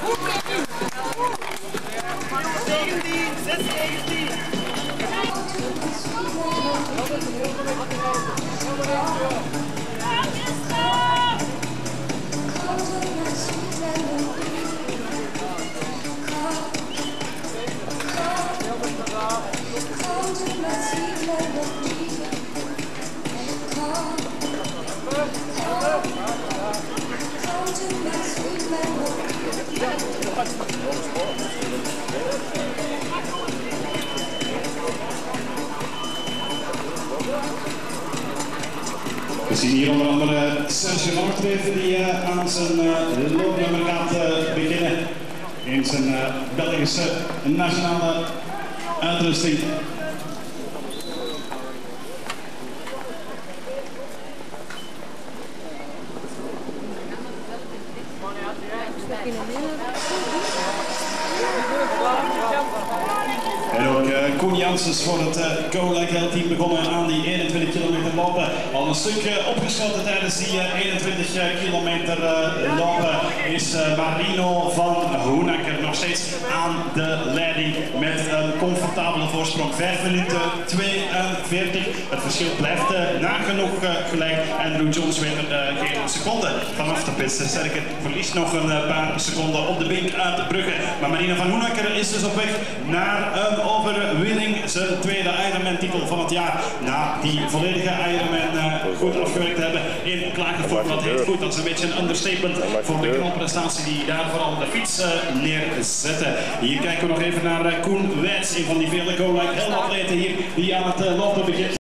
We zien hier onder andere Serge Noordweef die aan zijn loopnummer gaat beginnen in zijn Belgische nationale uitrusting. En ook Koen Janssens voor het Go Like Hell team begonnen aan die 21 kilometer lopen. Al een stukje opgeschoten tijdens die 21 kilometer lopen is Marino van Hoenacker nog steeds aan de leiding met een comfortabele voorsprong. 5 minuten 42. Het verschil blijft nagenoeg gelijk. Andrew Jones weet er geen seconde vanaf de pits. Sterker verliest nog een paar seconden op de bink uit de Brugge. Maar Marino van Hoenacker is dus op weg naar een overwinning. Zijn tweede Ironman-titel van het jaar. Na die volledige Ironman goed afgewerkt te hebben in Klagenvoort. Wat heet goed, dat is een beetje een understatement voor de knalprestatie die daar vooral de fiets neerzette. Hier kijken we nog even naar Koen Wijts, een van die vele Go Like Hell atleten hier die aan het lopen begint.